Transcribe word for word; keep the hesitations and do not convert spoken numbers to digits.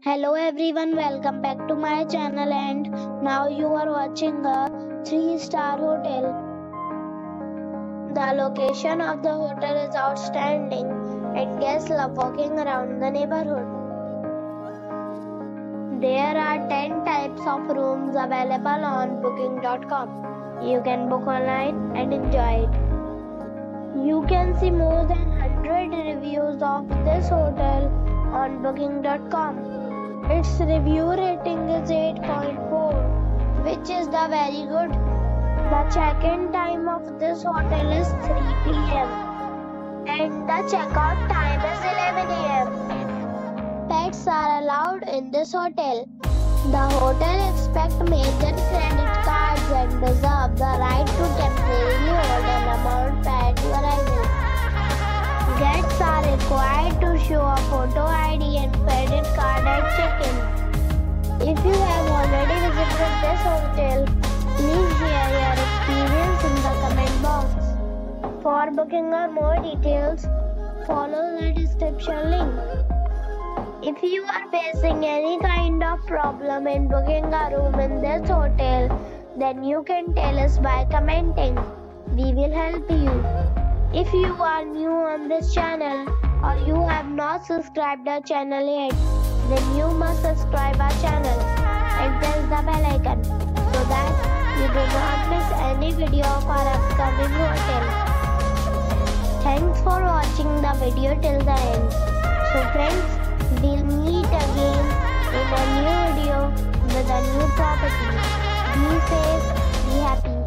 Hello everyone, welcome back to my channel, and now you are watching a three star hotel. The location of the hotel is outstanding and guests love walking around the neighborhood. There are ten types of rooms available on booking dot com. You can book online and enjoy it. You can see more than one hundred reviews of this hotel on booking dot com. Its review rating is eight point four, which is the very good. The check-in time of this hotel is three p m and the check-out time is eleven a m Pets are allowed in this hotel. The hotel accepts major credit cards and reserves the right to temporarily hold an amount prior to arrival. Guests are required to show a photo I D and credit card at check-in. If you have already visited this hotel, please share your experience in the comment box. For booking or more details, follow the description link. If you are facing any kind of problem in booking a room in this hotel, then you can tell us by commenting. We will help you. If you are new on this channel or you have not subscribed our channel yet, then you must subscribe our channel and press the bell icon so that you do not miss any video of our upcoming hotel. Thanks for watching the video till the end. So friends, we'll meet again in a new video with a new property. Be safe, be happy.